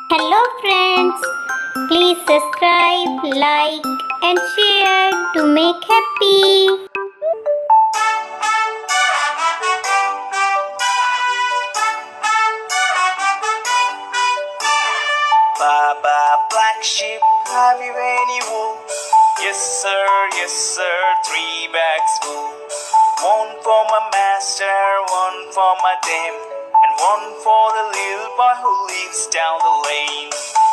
Hello friends, please subscribe, like and share to make happy. Baa Baa, black sheep, have you any wool? Yes sir, 3 bags full. One for my master, one for my dame, and one for the little boy who lives down the lane.